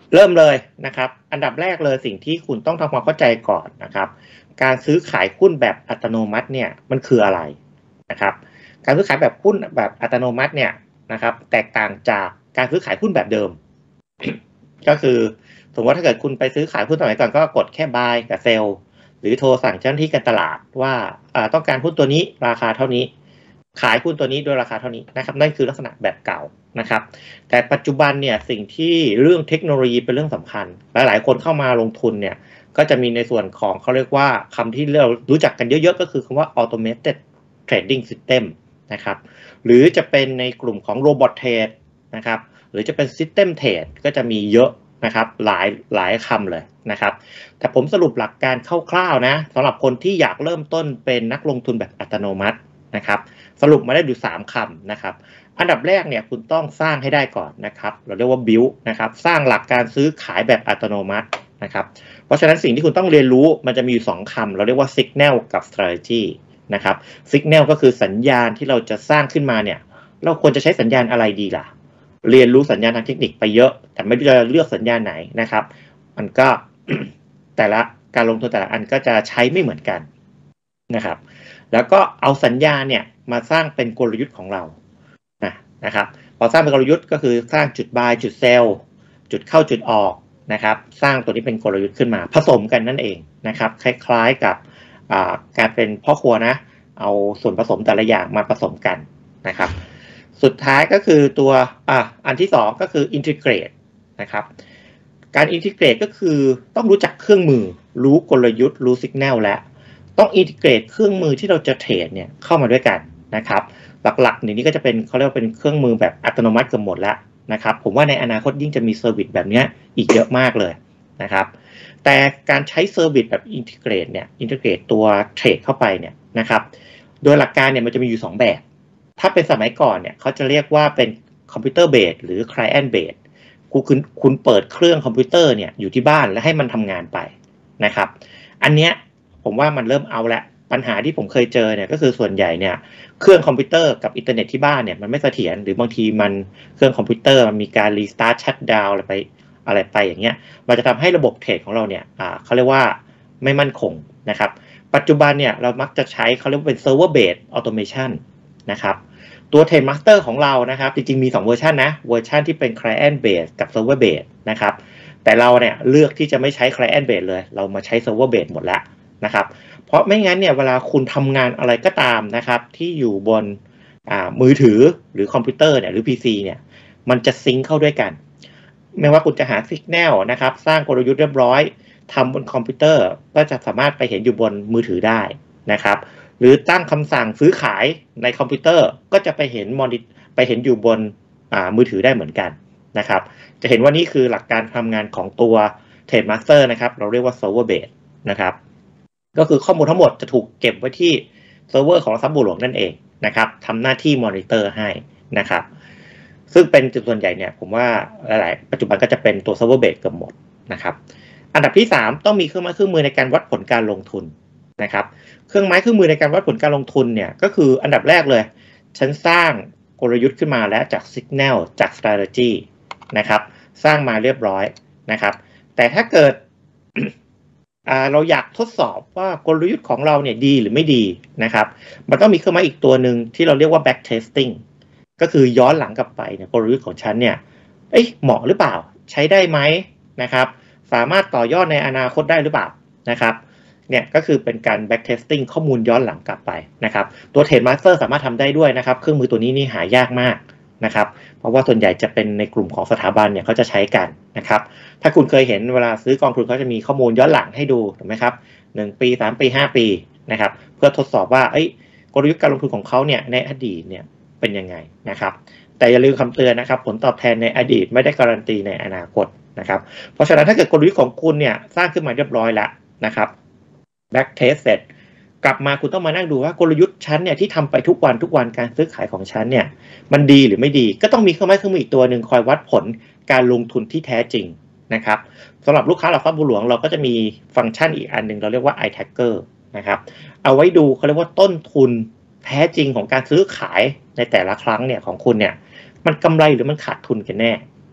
เริ่มเลยนะครับอันดับแรกเลยสิ่งที่คุณต้องทำความเข้าใจก่อนนะครับการซื้อขายหุ้นแบบอัตโนมัติเนี่ยมันคืออะไรนะครับการซื้อขายแบบหุ้นแบบอัตโนมัติเนี่ยนะครับแตกต่างจากการซื้อขายหุ้นแบบเดิม ก็คือสมมติว่าถ้าเกิดคุณไปซื้อขายหุ้นสมัยก่อนก็กดแค่ buy กับ sell หรือโทรสั่งเจ้าหน้าที่การตลาดว่าต้องการหุ้นตัวนี้ราคาเท่านี้ขายหุ้นตัวนี้ด้วยราคาเท่านี้นะครับนั่นคือลักษณะแบบเก่านะครับแต่ปัจจุบันเนี่ยสิ่งที่เรื่องเทคโนโลยีเป็นเรื่องสำคัญหลายๆคนเข้ามาลงทุนเนี่ยก็จะมีในส่วนของเขาเรียกว่าคำที่เรารู้จักกันเยอะๆก็คือคำว่า automated trading system นะครับหรือจะเป็นในกลุ่มของ robot trade นะครับหรือจะเป็น system trade ก็จะมีเยอะนะครับหลายคำเลยนะครับแต่ผมสรุปหลักการคร่าวๆนะสำหรับคนที่อยากเริ่มต้นเป็นนักลงทุนแบบอัตโนมัตินะครับสรุปมาได้อยู่3คำนะครับอันดับแรกเนี่ยคุณต้องสร้างให้ได้ก่อนนะครับเราเรียกว่า build นะครับสร้างหลักการซื้อขายแบบอัตโนมัตินะครับเพราะฉะนั้นสิ่งที่คุณต้องเรียนรู้มันจะมีอยู่2คำเราเรียกว่า signal กับ strategy นะครับ signal ก็คือสัญญาณที่เราจะสร้างขึ้นมาเนี่ยเราควรจะใช้สัญญาณอะไรดีล่ะเรียนรู้สัญญาณทางเทคนิคไปเยอะแต่ไม่รู้จะเลือกสัญญาณไหนนะครับมันก็ แต่ละการลงทุนแต่ละอันก็จะใช้ไม่เหมือนกันนะครับแล้วก็เอาสัญญาณเนี่ยมาสร้างเป็นกลยุทธ์ของเรานะครับพอสร้างเป็นกลยุทธ์ก็คือสร้างจุด buy จุด sell จุดเข้าจุดออกนะครับสร้างตัวนี้เป็นกลยุทธ์ขึ้นมาผสมกันนั่นเองนะครับคล้ายๆกับการเป็นพ่อครัวนะเอาส่วนผสมแต่ละอย่างมาผสมกันนะครับสุดท้ายก็คือตัวอันที่2ก็คือ integrate นะครับการ integrate ก็คือต้องรู้จักเครื่องมือรู้กลยุทธ์รู้ signal และต้อง integrate เครื่องมือที่เราจะเทรดเนี่ยเข้ามาด้วยกันนะครับหลักๆนี้ก็จะเป็นเขาเรียกว่าเป็นเครื่องมือแบบอัตโนมัติเกือบหมดแล้วนะครับผมว่าในอนาคตยิ่งจะมีเซอร์วิสแบบนี้อีกเยอะมากเลยนะครับแต่การใช้เซอร์วิสแบบ integrate เนี่ย integrate ตัวเทรดเข้าไปเนี่ยนะครับโดยหลักการเนี่ยมันจะมีอยู่2แบบถ้าเป็นสมัยก่อนเนี่ยเขาจะเรียกว่าเป็นคอมพิวเตอร์เบสหรือ client base คุณเปิดเครื่องคอมพิวเตอร์เนี่ยอยู่ที่บ้านและให้มันทำงานไปนะครับอันเนี้ยผมว่ามันเริ่มเอาละปัญหาที่ผมเคยเจอเนี่ยก็คือส่วนใหญ่เนี่ยเครื่องคอมพิวเตอร์กับอินเทอร์เน็ตที่บ้านเนี่ยมันไม่เสถียรหรือบางทีมันเครื่องคอมพิวเตอร์มันมีการรีสตาร์ทชัตดาวน์อะไรไปอย่างเงี้ยมันจะทำให้ระบบเทรดของเราเนี่ยเขาเรียกว่าไม่มั่นคงนะครับปัจจุบันเนี่ยเรามักจะใช้เขาเรียกว่าเป็น server based automation นะครับตัวเทรดมาสเตอร์ของเรานะครับจริงๆมี2เวอร์ชันนะเวอร์ชันที่เป็น client base กับ server base นะครับแต่เราเนี่ยเลือกที่จะไม่ใช้ client base เลยเรามาใช้ server base หมดแล้วนะครับเพราะไม่งั้นเนี่ยเวลาคุณทำงานอะไรก็ตามนะครับที่อยู่บนมือถือหรือคอมพิวเตอร์เนี่ยหรือ PC เนี่ยมันจะซิงค์เข้าด้วยกันไม่ว่าคุณจะหา signal นะครับสร้างกลยุทธ์เรียบร้อยทำบนคอมพิวเตอร์ก็จะสามารถไปเห็นอยู่บนมือถือได้นะครับหรือตั้งคำสั่งซื้อขายในคอมพิวเตอร์ก็จะไปเห็นอยู่บนมือถือได้เหมือนกันนะครับจะเห็นว่านี่คือหลักการทำงานของตัว Trade Master นะครับเราเรียกว่า Server Base นะครับก็คือข้อมูลทั้งหมดจะถูกเก็บไว้ที่เซิร์ฟเวอร์ของทรัพย์บัวหลวงนั่นเองนะครับทำหน้าที่มอนิเตอร์ให้นะครับซึ่งเป็นจุดส่วนใหญ่เนี่ยผมว่าหลายๆปัจจุบันก็จะเป็นตัวเซิร์ฟเวอร์เบสเกือบหมดนะครับอันดับที่3ต้องมีเครื่องไม้เครื่องมือในการวัดผลการลงทุนนะครับเครื่องไม้เครื่องมือในการวัดผลการลงทุนเนี่ยก็คืออันดับแรกเลยฉันสร้างกลยุทธ์ขึ้นมาแล้วจาก Signal จาก Strategy นะครับสร้างมาเรียบร้อยนะครับแต่ถ้าเกิด เราอยากทดสอบว่ากลยุทธ์ของเราเนี่ยดีหรือไม่ดีนะครับมันต้องมีเครื่องไม้อีกตัวหนึ่งที่เราเรียกว่า back testing ก็คือย้อนหลังกลับไปเนี่ยกลยุทธ์ของฉันเนี่ยเหมาะหรือเปล่าใช้ได้ไหมนะครับสามารถต่อยอดในอนาคตได้หรือเปล่านะครับเนี่ยก็คือเป็นการ back testing ข้อมูลย้อนหลังกลับไปนะครับตัว Trade Master สามารถทำได้ด้วยนะครับเครื่องมือตัวนี้นี่หายากมากนะครับเพราะว่าส่วนใหญ่จะเป็นในกลุ่มของสถาบันเนี่ยเขาจะใช้กันนะครับถ้าคุณเคยเห็นเวลาซื้อกองทุนเขาจะมีข้อมูลย้อนหลังให้ดูถูกไหมครับ1 ปี 3 ปี 5 ปีนะครับเพื่อทดสอบว่ากลยุทธ์การลงทุนของเขาเนี่ยในอดีตเนี่ยเป็นยังไงนะครับแต่อย่าลืมคำเตือนนะครับผลตอบแทนในอดีตไม่ได้การันตีในอนาคตนะครับเพราะฉะนั้นถ้าเกิดกลยุทธ์ของคุณเนี่ยสร้างขึ้นมาเรียบร้อยแล้วนะครับback test เสร็จกลับมาคุณต้องมานั่งดูว่ากลยุทธ์ชั้นเนี่ยที่ทำไปทุกวันการซื้อขายของชั้นเนี่ยมันดีหรือไม่ดีก็ต้องมีเครื่องไม้เครื่องมืออีกตัวหนึ่งคอยวัดผลการลงทุนที่แท้จริงนะครับสำหรับลูกค้าหลักทรัพย์บัวหลวงเราก็จะมีฟังก์ชันอีกอันหนึ่งเราเรียกว่า iTacker นะครับเอาไว้ดูเขาเรียกว่าต้นทุนแท้จริงของการซื้อขายในแต่ละครั้งเนี่ยของคุณเนี่ยมันกำไรหรือมันขาดทุนกันแน่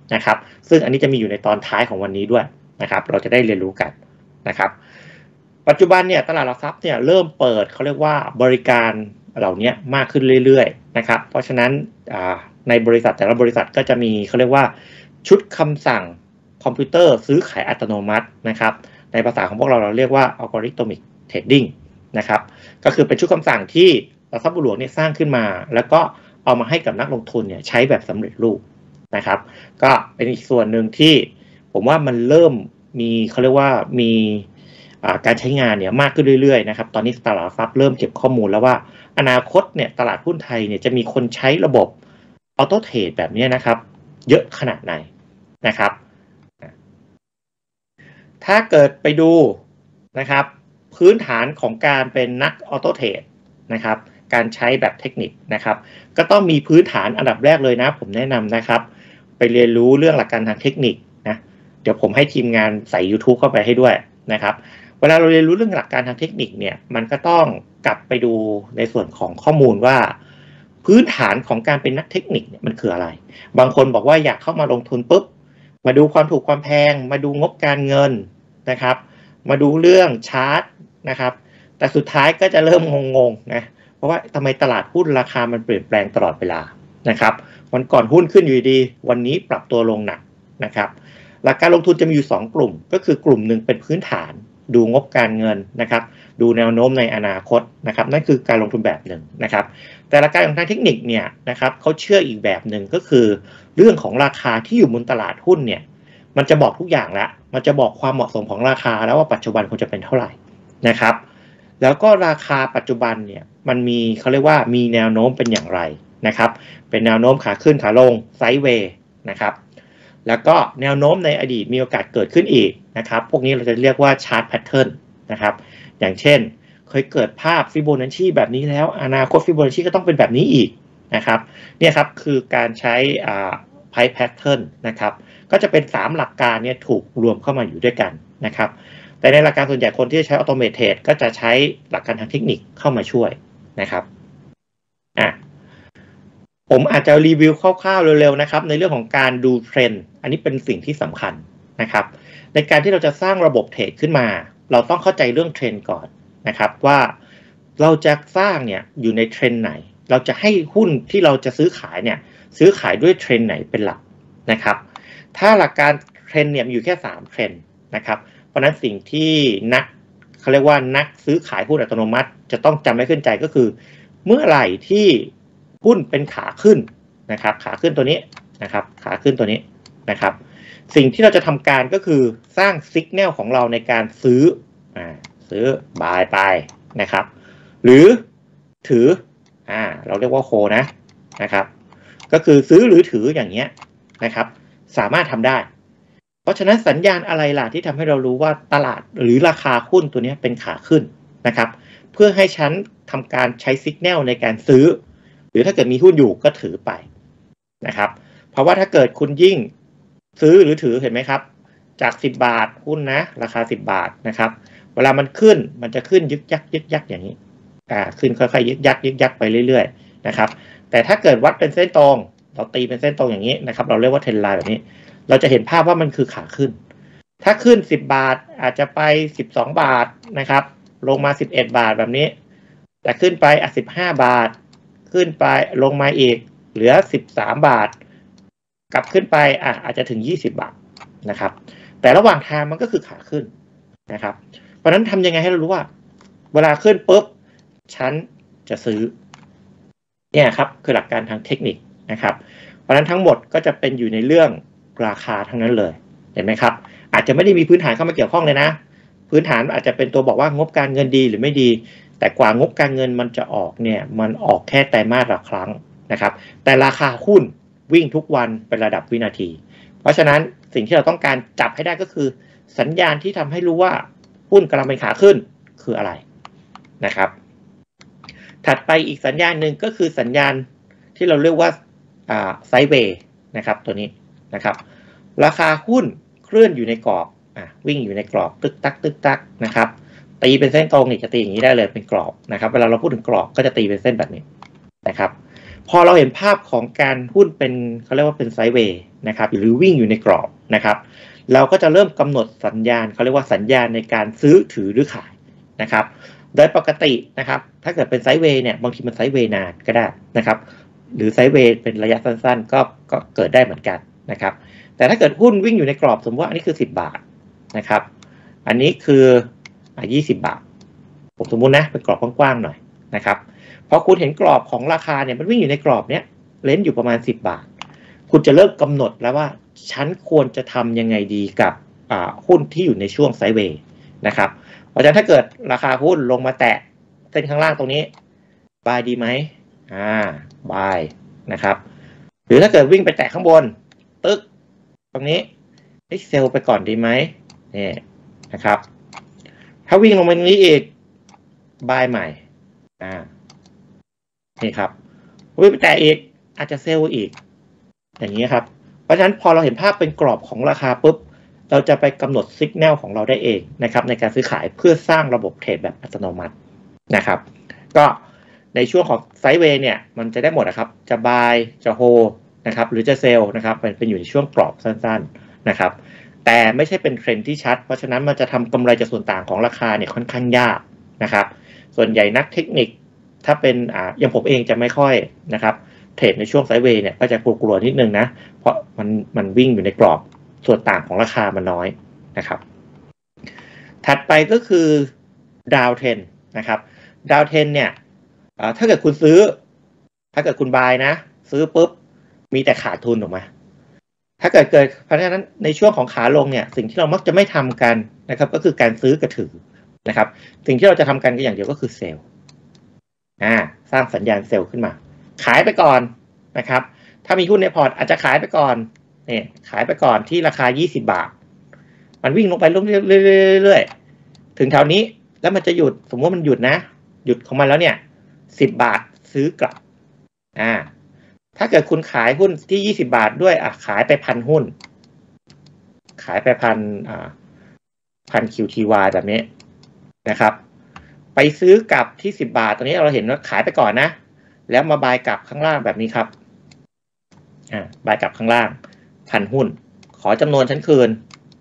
นะครับซึ่งอันนี้จะมีอยู่ในตอนท้ายของวันนี้ด้วยนะครับเราจะได้เรียนรู้กันนะครับปัจจุบันเนี่ยตลาดหลักทรัพย์เนี่ยเริ่มเปิดเขาเรียกว่าบริการเหล่านี้มากขึ้นเรื่อยๆนะครับเพราะฉะนั้นในบริษัทแต่ละบริษัทก็จะมีเขาเรียกว่าชุดคำสั่งคอมพิวเตอร์ซื้อขายอัตโนมัตินะครับในภาษาของพวกเราเรียกว่า algorithmic trading นะครับก็คือเป็นชุดคำสั่งที่หลักทรัพย์บัวหลวงเนี่ยสร้างขึ้นมาแล้วก็เอามาให้กับนักลงทุนเนี่ยใช้แบบสำเร็จรูปนะครับก็เป็นอีกส่วนหนึ่งที่ผมว่ามันเริ่มมีเขาเรียกว่ามีการใช้งานเนี่ยมากขึ้นเรื่อยๆนะครับตอนนี้ตลาดหลักทรัพย์เริ่มเก็บข้อมูลแล้วว่าอนาคตเนี่ยตลาดหุ้นไทยเนี่ยจะมีคนใช้ระบบออโต้เทรดแบบนี้นะครับเยอะขนาดไหนนะครับถ้าเกิดไปดูนะครับพื้นฐานของการเป็นนักออโต้เทรดนะครับการใช้แบบเทคนิคนะครับก็ต้องมีพื้นฐานอันดับแรกเลยนะผมแนะนำนะครับไปเรียนรู้เรื่องหลักการทางเทคนิคนะเดี๋ยวผมให้ทีมงานใส่ YouTube เข้าไปให้ด้วยนะครับเวลาเราเรียนรู้เรื่องหลักการทางเทคนิคเนี่ยมันก็ต้องกลับไปดูในส่วนของข้อมูลว่าพื้นฐานของการเป็นนักเทคนิคเนี่ยมันคืออะไรบางคนบอกว่าอยากเข้ามาลงทุนปุ๊บมาดูความถูกความแพงมาดูงบการเงินนะครับมาดูเรื่องชาร์ตนะครับแต่สุดท้ายก็จะเริ่มงงๆนะเพราะว่าทำไมตลาดหุ้นราคามันเปลี่ยนแปลงตลอดเวลานะครับวันก่อนหุ้นขึ้นอยู่ดีวันนี้ปรับตัวลงหนักนะครับหลักการลงทุนจะมีอยู่2กลุ่มก็คือกลุ่มหนึ่งเป็นพื้นฐานดูงบการเงินนะครับดูแนวโน้มในอนาคตนะครับนั่นคือการลงทุนแบบหนึ่งนะครับแต่หลักการของทางเทคนิคเนี่ยนะครับเขาเชื่ออีกแบบหนึ่งก็คือเรื่องของราคาที่อยู่บนตลาดหุ้นเนี่ยมันจะบอกทุกอย่างแล้วมันจะบอกความเหมาะสมของราคาแล้วว่าปัจจุบันควรจะเป็นเท่าไหร่นะครับแล้วก็ราคาปัจจุบันเนี่ยมันมีเขาเรียกว่ามีแนวโน้มเป็นอย่างไรนะครับเป็นแนวโน้มขาขึ้นขาลงไซด์เวย์นะครับแล้วก็แนวโน้มในอดีตมีโอกาสเกิดขึ้นอีกนะครับพวกนี้เราจะเรียกว่าชาร์ตแพทเทิร์นนะครับอย่างเช่นเคยเกิดภาพฟิโบนัชชีแบบนี้แล้วอนาคตฟิโบนัชชีก็ต้องเป็นแบบนี้อีกนะครับเนี่ยครับคือการใช้price pattern นะครับก็จะเป็น3หลักการเนี่ยถูกรวมเข้ามาอยู่ด้วยกันนะครับแต่ในหลักการส่วนใหญ่คนที่ใช้ automated ก็จะใช้หลักการทางเทคนิคเข้ามาช่วยนะครับผมอาจจะรีวิวคร่าวๆเร็วๆนะครับในเรื่องของการดูเทรนด์อันนี้เป็นสิ่งที่สำคัญนะครับในการที่เราจะสร้างระบบเทรดขึ้นมาเราต้องเข้าใจเรื่องเทรนด์ก่อนนะครับว่าเราจะสร้างเนี่ยอยู่ในเทรนด์ไหนเราจะให้หุ้นที่เราจะซื้อขายเนี่ยซื้อขายด้วยเทรนด์ไหนเป็นหลักนะครับถ้าหลักการเทรนด์เนี่ยมีอยู่แค่3เทรนด์นะครับเพราะนั้นสิ่งที่เขาเรียกว่านักซื้อขายหุ้นอัตโนมัติจะต้องจำไว้ขึ้นใจก็คือเมื่อไหร่ที่หุ้นเป็นขาขึ้นนะครับขาขึ้นตัวนี้นะครับขาขึ้นตัวนี้นะครับสิ่งที่เราจะทำการก็คือสร้างสัญญาณของเราในการซื้อ buy ไปนะครับหรือถือเราเรียกว่าโฮนะครับก็คือซื้อหรือถืออย่างเงี้ยนะครับสามารถทำได้เพราะฉะนั้นสัญญาณอะไรล่ะที่ทำให้เรารู้ว่าตลาดหรือราคาหุ้นตัวนี้เป็นขาขึ้นนะครับเพื่อให้ฉันทำการใช้สัญญาณในการซื้อหรือถ้าเกิดมีหุ้นอยู่ก็ถือไปนะครับเพราะว่าถ้าเกิดคุณยิ่งซื้อหรือถือเห็นไหมครับจาก10 บาทหุ้นนะราคา10 บาทนะครับเวลามันขึ้นมันจะขึ้นยึกยักอย่างนี้ขึ้นค่อยๆยึกยักไปเรื่อยๆนะครับแต่ถ้าเกิดวัดเป็นเส้นตรงเราตีเป็นเส้นตรงอย่างนี้นะครับเราเรียกว่าเทรนไลน์แบบนี้เราจะเห็นภาพว่ามันคือขาขึ้นถ้าขึ้น10 บาทอาจจะไป12 บาทนะครับลงมา11 บาทแบบนี้แต่ขึ้นไป15 บาทขึ้นไปลงมาอีกเหลือ13 บาทกลับขึ้นไปอาจจะถึง20 บาทนะครับแต่ระหว่างทางมันก็คือขาขึ้นนะครับเพราะฉะนั้นทำยังไงให้เรารู้ว่าเวลาขึ้นปุ๊บฉันจะซื้อเนี่ยครับคือหลักการทางเทคนิคนะครับเพราะฉะนั้นทั้งหมดก็จะเป็นอยู่ในเรื่องราคาทั้งนั้นเลยเห็นไหมครับอาจจะไม่ได้มีพื้นฐานเข้ามาเกี่ยวข้องเลยนะพื้นฐานอาจจะเป็นตัวบอกว่างบการเงินดีหรือไม่ดีแต่กว่างบการเงินมันจะออกเนี่ยมันออกแค่ไตรมาสละครั้งนะครับแต่ราคาหุ้นวิ่งทุกวันเป็นระดับวินาทีเพราะฉะนั้นสิ่งที่เราต้องการจับให้ได้ก็คือสัญญาณที่ทำให้รู้ว่าหุ้นกำลังเป็นขาขึ้นคืออะไรนะครับถัดไปอีกสัญญาณหนึ่งก็คือสัญญาณที่เราเรียกว่าไซด์เวย์นะครับตัวนี้นะครับราคาหุ้นเคลื่อนอยู่ในกรอบวิ่งอยู่ในกรอบตึกตักนะครับตีเป็นเส้นตรงนี่จะตีอย่างนี้ได้เลยเป็นกรอบนะครับเวลาเราพูดถึงกรอบก็จะตีเป็นเส้นแบบนี้นะครับพอเราเห็นภาพของการหุ้นเป็นเขาเรียกว่าเป็นไซด์เวย์นะครับหรือวิ่งอยู่ในกรอบนะครับเราก็จะเริ่มกำหนดสัญญาณเขาเรียกว่าสัญญาณในการซื้อถือหรือขายนะครับโดยปกตินะครับถ้าเกิดเป็นไซด์เวย์เนี่ยบางทีมันไซด์เวย์นานก็ได้นะครับหรือไซด์เวย์เป็นระยะสั้นๆก็เกิดได้เหมือนกันนะครับแต่ถ้าเกิดหุ้นวิ่งอยู่ในกรอบสมมติว่าอันนี้คือ10 บาทนะครับอันนี้คือ20 บาทผมสมมุตินะเป็นกรอบกว้างๆหน่อยนะครับพอคุณเห็นกรอบของราคาเนี่ยมันวิ่งอยู่ในกรอบเนี้ยเลนส์อยู่ประมาณ10 บาทคุณจะเริ่มกำหนดแล้วว่าฉันควรจะทำยังไงดีกับหุ้นที่อยู่ในช่วงไซด์เวย์นะครับเพราะฉะนั้นถ้าเกิดราคาหุ้นลงมาแตะเส้นข้างล่างตรงนี้บายดีไหมบายนะครับหรือถ้าเกิดวิ่งไปแตะข้างบนตึ๊กตรงนี้เซลไปก่อนดีไหมนี่นะครับถ้าวิ่งลงมาตรงนี้อีกบายใหม่นี่ครับวิ่งไปแตะอีกอาจจะเซลอีกอย่างนี้ครับเพราะฉะนั้นพอเราเห็นภาพเป็นกรอบของราคาปุ๊บเราจะไปกำหนดสัญญาณของเราได้เองนะครับในการซื้อขายเพื่อสร้างระบบเทรดแบบอัตโนมัตินะครับก็ในช่วงของไซด์เวย์เนี่ยมันจะได้หมดนะครับจะบายจะโฮนะครับหรือจะเซลนะครับเป็นอยู่ในช่วงกรอบสั้นๆนะครับแต่ไม่ใช่เป็นเทรนด์ที่ชัดเพราะฉะนั้นมันจะทำกำไรจากส่วนต่างของราคาเนี่ยค่อนข้างยากนะครับส่วนใหญ่นักเทคนิคถ้าเป็นอย่างผมเองจะไม่ค่อยนะครับเทรดในช่วงไซด์เวย์เนี่ยก็จะกลัวๆนิดนึงนะเพราะมันวิ่งอยู่ในกรอบส่วนต่างของราคามันน้อยนะครับถัดไปก็คือดาวเทรนนะครับดาวเทรนเนี่ยถ้าเกิดคุณซื้อถ้าเกิดคุณบายนะซื้อปุ๊บมีแต่ขาดทุนออกมาถ้าเกิดเพราะฉะนั้นในช่วงของขาลงเนี่ยสิ่งที่เรามักจะไม่ทำกันนะครับก็คือการซื้อกระถือนะครับสิ่งที่เราจะทำกันก็อย่างเดียวก็คือเซลล์สร้างสัญญาณเซลล์ขึ้นมาขายไปก่อนนะครับถ้ามีหุ้นในพอร์ตอาจจะขายไปก่อนเนี่ยขายไปก่อนที่ราคา20 บาทมันวิ่งลงไปเรื่อยๆถึงแถวนี้แล้วมันจะหยุดสมมติมันหยุดนะหยุดของมันแล้วเนี่ย10 บาทซื้อกลับถ้าเกิดคุณขายหุ้นที่20 บาทด้วยขายไป1,000 หุ้นขายไป1,000 QTY แบบนี้นะครับไปซื้อกลับที่10 บาทตรงนี้เราเห็นว่าขายไปก่อนนะแล้วมาบายกลับข้างล่างแบบนี้ครับบายกลับข้างล่าง1,000 หุ้นขอจำนวนฉันคืน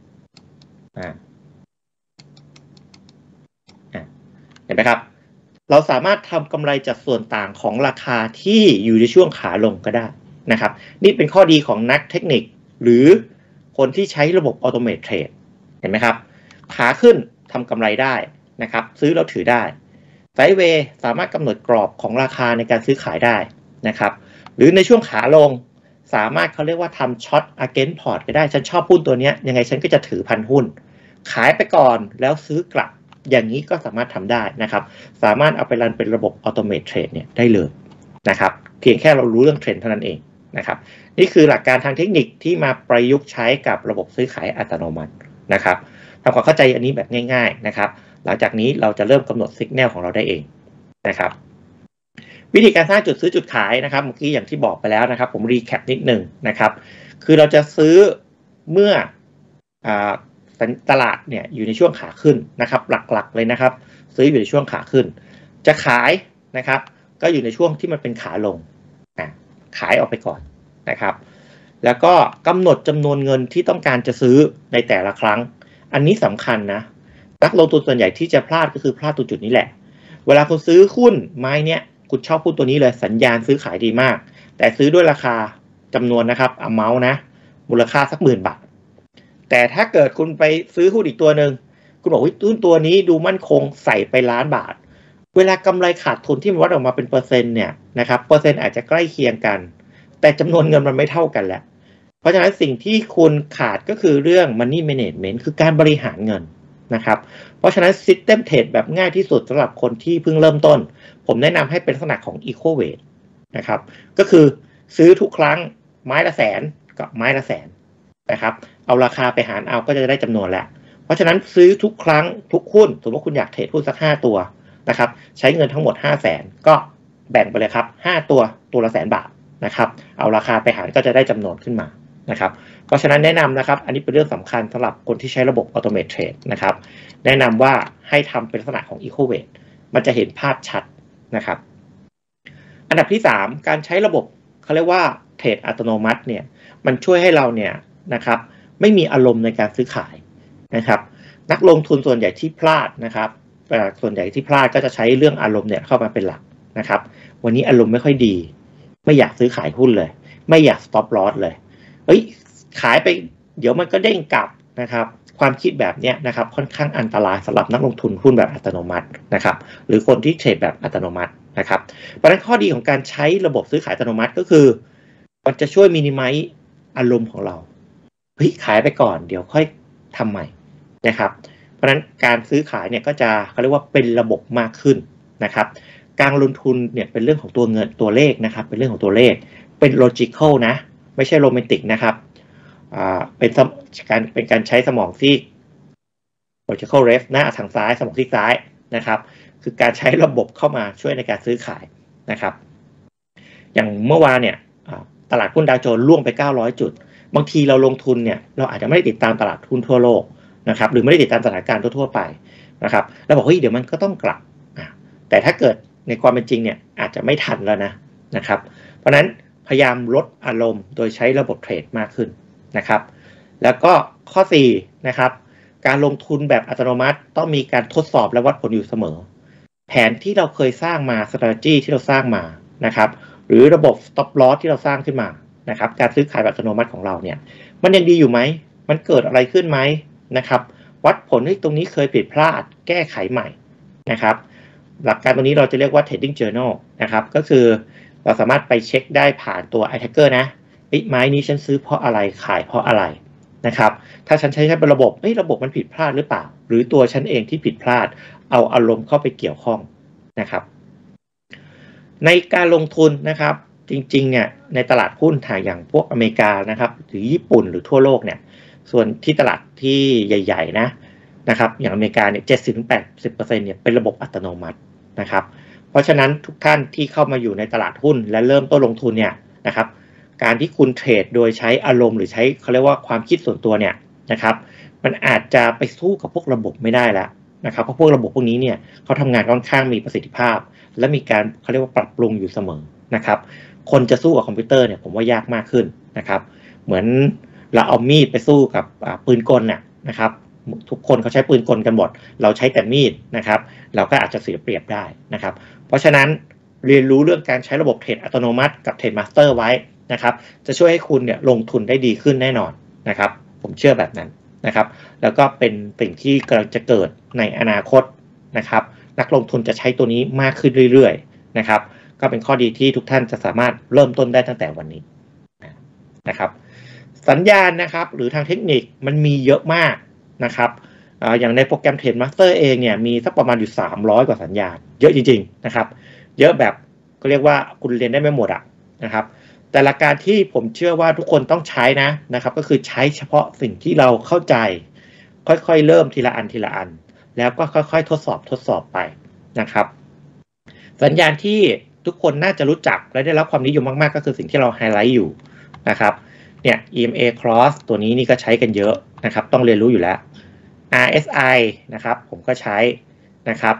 เห็นไหมครับเราสามารถทำกำไรจากส่วนต่างของราคาที่อยู่ในช่วงขาลงก็ได้นะครับนี่เป็นข้อดีของนักเทคนิคหรือคนที่ใช้ระบบออโตเมตเทรดเห็นไหมครับขาขึ้นทำกำไรได้นะครับซื้อแล้วถือได้ไซด์เวย์สามารถกำหนดกรอบของราคาในการซื้อขายได้นะครับหรือในช่วงขาลงสามารถเขาเรียกว่าทำช็อต against port ก็ได้ฉันชอบหุ้นตัวนี้ยังไงฉันก็จะถือ1,000 หุ้นขายไปก่อนแล้วซื้อกลับอย่างนี้ก็สามารถทำได้นะครับสามารถเอาไปรันเป็นระบบออโตเมตเทรดเนี่ยได้เลยนะครับเพียงแค่เรารู้เรื่องเทรนด์เท่านั้นเองนะครับนี่คือหลักการทางเทคนิคที่มาประยุกต์ใช้กับระบบซื้อขายอัตโนมัตินะครับทำความเข้าใจอันนี้แบบง่ายๆนะครับหลังจากนี้เราจะเริ่มกำหนดสัญญาณของเราได้เองนะครับวิธีการสร้างจุดซื้อจุดขายนะครับเมื่อกี้อย่างที่บอกไปแล้วนะครับผมรีแคปนิดนึงนะครับคือเราจะซื้อเมื่อตลาดเนี่ยอยู่ในช่วงขาขึ้นนะครับหลักๆเลยนะครับซื้ออยู่ในช่วงขาขึ้นจะขายนะครับก็อยู่ในช่วงที่มันเป็นขาลงขายออกไปก่อนนะครับแล้วก็กำหนดจำนวนเงินที่ต้องการจะซื้อในแต่ละครั้งอันนี้สำคัญนะนักลงทุนส่วนใหญ่ที่จะพลาดก็คือพลาดตรงจุดนี้แหละเวลาคุณซื้อหุ้นไม้เนี้ยคุณชอบหุ้นตัวนี้เลยสัญญาณซื้อขายดีมากแต่ซื้อด้วยราคาจำนวนนะครับamountนะมูลค่าสัก10,000 บาทแต่ถ้าเกิดคุณไปซื้อหุ้นอีกตัวหนึ่งคุณบอกว่าหุ้นตัวนี้ดูมั่นคงใส่ไป1,000,000 บาทเวลากำไรขาดทุนที่มันวัดออกมาเป็นเปอร์เซ็นต์เนี่ยนะครับเปอร์เซ็นต์อาจจะใกล้เคียงกันแต่จำนวนเงินมันไม่เท่ากันแหละเพราะฉะนั้นสิ่งที่คุณขาดก็คือเรื่อง money management คือการบริหารเงินนะครับเพราะฉะนั้น system trade แบบง่ายที่สุดสำหรับคนที่เพิ่งเริ่มต้นผมแนะนำให้เป็นลักษณะของ equal weight นะครับก็คือซื้อทุกครั้งไม้ละ100,000กับไม้ละ100,000นะครับเอาราคาไปหารเอาก็จะได้จำนวนแหละเพราะฉะนั้นซื้อทุกครั้งทุกหุ้นสมมติว่าคุณอยากเทรดหุ้นสัก5 ตัวนะครับใช้เงินทั้งหมด500,000ก็แบ่งไปเลยครับ5 ตัวละ100,000 บาทนะครับเอาราคาไปหารก็จะได้จำนวนขึ้นมานะครับเพราะฉะนั้นแนะนำนะครับอันนี้เป็นเรื่องสำคัญสำหรับคนที่ใช้ระบบ Automate Trade นะครับแนะนำว่าให้ทำเป็นลักษณะของ Equal Weight มันจะเห็นภาพชัดนะครับอันดับที่3การใช้ระบบเขาเรียกว่าเทรดอัตโนมัติเนี่ยมันช่วยให้เราเนี่ยนะครับไม่มีอารมณ์ในการซื้อขายนะครับนักลงทุนส่วนใหญ่ที่พลาดนะครับส่วนใหญ่ที่พลาดก็จะใช้เรื่องอารมณ์เนี่ยเข้ามาเป็นหลักนะครับวันนี้อารมณ์ไม่ค่อยดีไม่อยากซื้อขายหุ้นเลยไม่อยาก stop loss เลยขายไปเดี๋ยวมันก็เด้งกลับนะครับความคิดแบบนี้นะครับค่อนข้างอันตรายสำหรับนักลงทุนหุ้นแบบอัตโนมัตินะครับหรือคนที่เทรดแบบอัตโนมัตินะครับเพราะฉะนั้นข้อดีของการใช้ระบบซื้อขายอัตโนมัติก็คือมันจะช่วยมินิมัลอารมณ์ของเราขายไปก่อนเดี๋ยวค่อยทำใหม่นะครับเพราะฉะนั้นการซื้อขายเนี่ยก็จะเขาเรียกว่าเป็นระบบมากขึ้นนะครับการลงทุนเนี่ยเป็นเรื่องของตัวเงินตัวเลขนะครับเป็นเรื่องของตัวเลขเป็น logical นะไม่ใช่โรแมนติกนะครับเป็นการใช้สมองซีก logical left หน้าทางซ้ายสมองซีกซ้ายนะครับคือการใช้ระบบเข้ามาช่วยในการซื้อขายนะครับอย่างเมื่อวานเนี่ยตลาดหุ้นดาวโจนส์ร่วงไป900จุดบางทีเราลงทุนเนี่ยเราอาจจะไม่ได้ติดตามตลาดหุ้นทั่วโลกนะครับหรือไม่ได้ติดตามสถานการณ์ทั่วไปนะครับแล้วบอกเดี๋ยวมันก็ต้องกลับแต่ถ้าเกิดในความเป็นจริงเนี่ยอาจจะไม่ทันแล้วนะครับเพราะนั้นพยายามลดอารมณ์โดยใช้ระบบเทรดมากขึ้นนะครับแล้วก็ข้อ4นะครับการลงทุนแบบอัตโนมัติต้องมีการทดสอบและวัดผลอยู่เสมอแผนที่เราเคยสร้างมา strategy ที่เราสร้างมานะครับหรือระบบ stop loss ที่เราสร้างขึ้นมานะครับการซื้อขายแบบอัตโนมัติของเราเนี่ยมันยังดีอยู่ไหมมันเกิดอะไรขึ้นไหมนะครับวัดผลที่ตรงนี้เคยผิดพลาดแก้ไขใหม่นะครับหลักการตรงนี้เราจะเรียกว่า trading journal นะครับก็คือเราสามารถไปเช็คได้ผ่านตัว iTaker นะไม้นี้ฉันซื้อเพราะอะไรขายเพราะอะไรนะครับถ้าฉันใช้เป็นระบบระบบมันผิดพลาดหรือเปล่าหรือตัวฉันเองที่ผิดพลาดเอาอารมณ์เข้าไปเกี่ยวข้องนะครับในการลงทุนนะครับจริงๆเนี่ยในตลาดหุ้นอย่างพวกอเมริกานะครับหรือญี่ปุ่นหรือทั่วโลกเนี่ยส่วนที่ตลาดที่ใหญ่ๆนะครับอย่างอเมริกาเนี่ย 70-80% เนี่ยเป็นระบบอัตโนมัตินะครับเพราะฉะนั้นทุกท่านที่เข้ามาอยู่ในตลาดหุ้นและเริ่มต้นลงทุนเนี่ยนะครับการที่คุณเทรดโดยใช้อารมณ์หรือใช้เขาเรียกว่าความคิดส่วนตัวเนี่ยนะครับมันอาจจะไปสู้กับพวกระบบไม่ได้แล้วนะครับเพราะพวกระบบพวกนี้เนี่ยเขาทำงานค่อนข้างมีประสิทธิภาพและมีการเขาเรียกว่าปรับปรุงอยู่เสมอนะครับคนจะสู้กับคอมพิวเตอร์เนี่ยผมว่ายากมากขึ้นนะครับเหมือนเราเอามีดไปสู้กับปืนกลนะครับทุกคนเขาใช้ปืนกลกันหมดเราใช้แต่มีดนะครับเราก็อาจจะเสียเปรียบได้นะครับเพราะฉะนั้นเรียนรู้เรื่องการใช้ระบบเทรดอัตโนมัติกับเทรดมาสเตอร์ไว้นะครับจะช่วยให้คุณเนี่ยลงทุนได้ดีขึ้นแน่นอนนะครับผมเชื่อแบบนั้นนะครับแล้วก็เป็นสิ่งที่กำลังจะเกิดในอนาคตนะครับนักลงทุนจะใช้ตัวนี้มากขึ้นเรื่อยๆนะครับก็เป็นข้อดีที่ทุกท่านจะสามารถเริ่มต้นได้ตั้งแต่วันนี้นะครับสัญญาณนะครับหรือทางเทคนิคมันมีเยอะมากนะครับอย่างในโปรแกรมเทรดมาสเตอร์เองเนี่ยมีสักประมาณอยู่300กว่าสัญญาณเยอะจริงๆนะครับเยอะแบบก็เรียกว่าคุณเรียนได้ไม่หมดนะครับแต่ละการที่ผมเชื่อว่าทุกคนต้องใช้นะครับก็คือใช้เฉพาะสิ่งที่เราเข้าใจค่อยๆเริ่มทีละอันแล้วก็ค่อยๆทดสอบไปนะครับสัญญาณที่ทุกคนน่าจะรู้จักและได้รับความนิยมมากๆก็คือสิ่งที่เราไฮไลท์อยู่นะครับเนี่ย EMA cross ตัวนี้นี่ก็ใช้กันเยอะนะครับต้องเรียนรู้อยู่แล้ว RSI นะครับผมก็ใช้นะครับ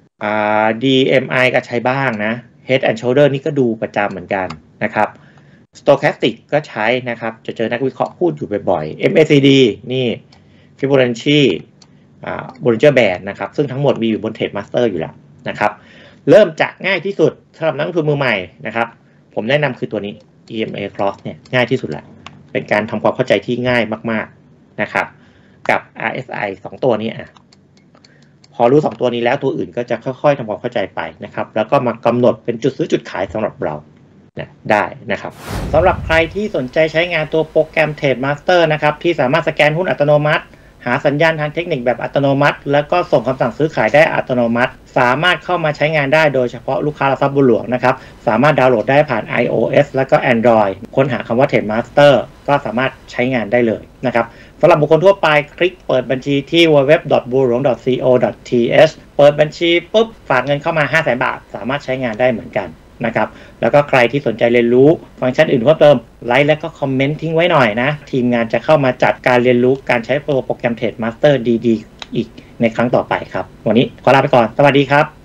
DMI ก็ใช้บ้างนะ Head and Shoulder นี่ก็ดูประจำเหมือนกันนะครับ Stochastic ก็ใช้นะครับจะเจอนักวิเคราะห์พูดอยู่บ่อยๆ MACD นี่ Fibonacci Bollinger Band นะครับซึ่งทั้งหมดมีอยู่บน Trade Master อยู่แล้วนะครับเริ่มจากง่ายที่สุดสำหรับนักลงทุนมือใหม่นะครับผมแนะนำคือตัวนี้ EMA Cross เนี่ยง่ายที่สุดแหละเป็นการทำความเข้าใจที่ง่ายมากๆนะครับกับ RSI 2 ตัวนี้พอรู้2ตัวนี้แล้วตัวอื่นก็จะค่อยๆทำความเข้าใจไปนะครับแล้วก็มากำหนดเป็นจุดซื้อจุดขายสำหรับเราได้นะครับสำหรับใครที่สนใจใช้งานตัวโปรแกรม Trade Master นะครับที่สามารถสแกนหุ้นอัตโนมัติหาสัญญาณทางเทคนิคแบบอัตโนมัติแล้วก็ส่งคำสั่งซื้อขายได้อัตโนมัติสามารถเข้ามาใช้งานได้โดยเฉพาะลูกค้าหลักทรัพย์บัวหลวงนะครับสามารถดาวน์โหลดได้ผ่าน iOS แล้วก็ Android ค้นหาคำว่า Trade Master ก็สามารถใช้งานได้เลยนะครับสำหรับบุคคลทั่วไปคลิกเปิดบัญชีที่ www.bullhlwong.co.th เปิดบัญชีปุ๊บฝากเงินเข้ามา 500,000 บาทสามารถใช้งานได้เหมือนกันนะครับแล้วก็ใครที่สนใจเรียนรู้ฟังก์ชันอื่นเพิ่มเติมไลค์และก็คอมเมนต์ทิ้งไว้หน่อยนะทีมงานจะเข้ามาจัดการเรียนรู้การใช้โปรแกรม Trade Master ดีๆอีกในครั้งต่อไปครับวันนี้ขอลาไปก่อนสวัสดีครับ